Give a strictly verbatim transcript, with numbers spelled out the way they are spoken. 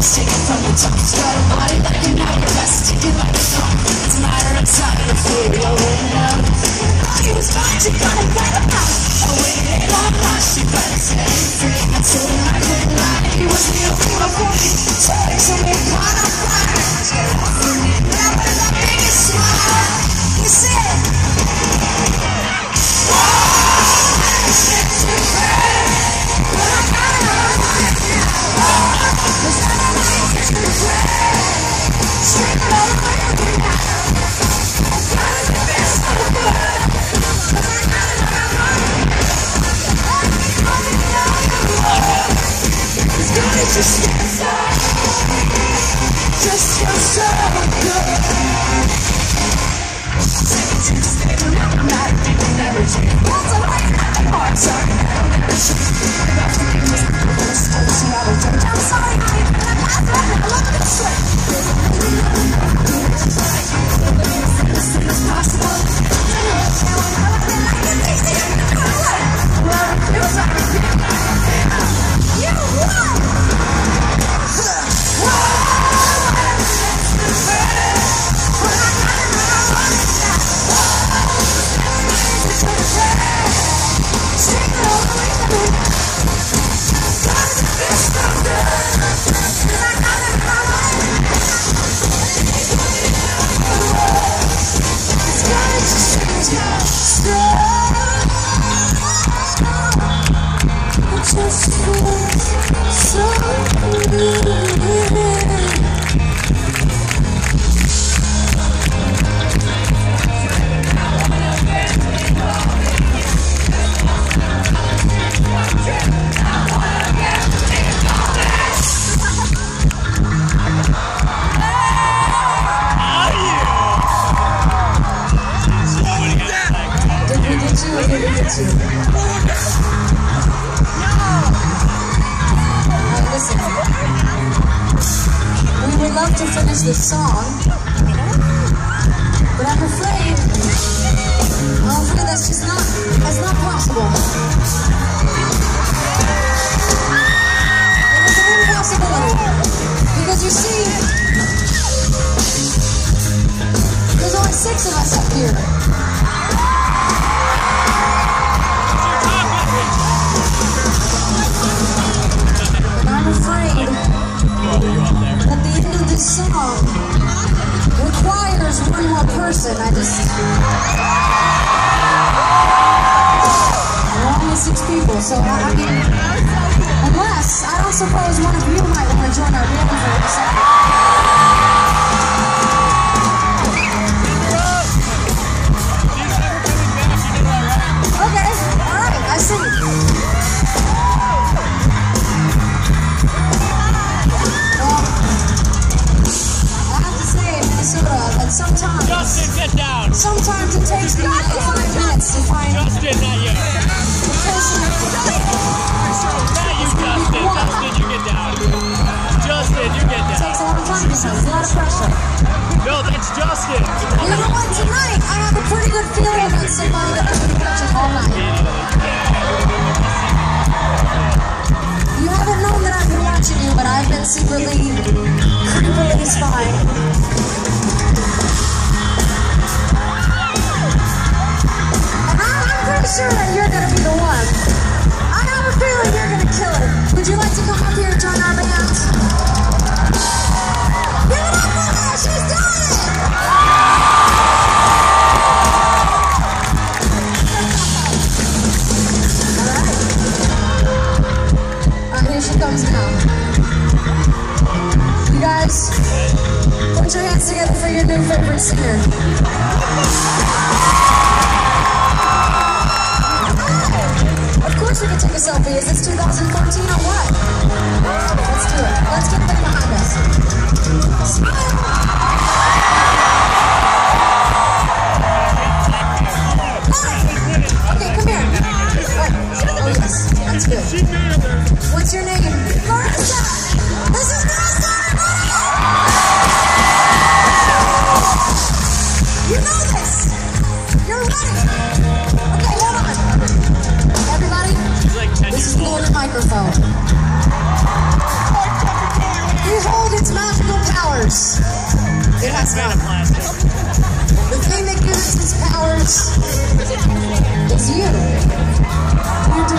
taken from the top. It's got a body like an hourglass, ticking like a clock. It's a matter of time before you're in love. He was fine, she got it right about. I waited all night, she better set him free. I told him I couldn't lie, he was the only one for me. So he told me why not fire. For me now, but that biggest smile. He said, whoa, I said to her, but I got it all right now. Cause I don't like to regret. Straight all the way up and down. I got it the best of the world. Cause I got it all right now. It's gonna just get so, just feel so good. Seventeen state, I'm not thinking never change. Once I'm like at the bar, sorry, I don't ever change. About to make this the first time, so I will turn down. Sorry, I ain't gonna pass that, I love this way. As soon as possible. Well, it was like a you won! Just feels so good. Did we get you or did we get you? Listen, we would love to finish this song, but I'm afraid, I'm afraid that's just not, that's not possible. It is an impossibility, because you see, there's only six of us up here. I'm afraid that the end of this song requires one more person. I just... There are only six people, so I, I mean... Unless, I don't suppose one of you might want to join our band for a second. Okay, alright, I see. That sometimes, Justin, get down. Sometimes it takes me five minutes to find Justin, not you. the person. Not you, Justin. Justin, you get down. Justin, you get down. It takes a long time to say. It's a lot of pressure. No, that's Justin. You know what? Tonight, I have a pretty good feeling about somebody that I've been watching all night. You haven't known that I've been watching you, but I've been secretly, creepily spying. Sure that you're gonna be the one. I have a feeling you're gonna kill it. Would you like to come up here and join our band? Give it up for her! She's doing it! Alright. Alright, here she comes now. You guys, put your hands together for your new favorite singer. Of course we can take a selfie. Is this two thousand fourteen or what? Let's do it. Let's get them behind us. Smile! Okay, come here. Wait. Oh, yes. That's good. What's your name? Marissa! This is Marissa, everybody! You know this! You're ready! Okay, hold on. Everybody, this is Lord of Microphone. He holds powers. It has Made not. of plastic. The thing that gives its powers is you. You're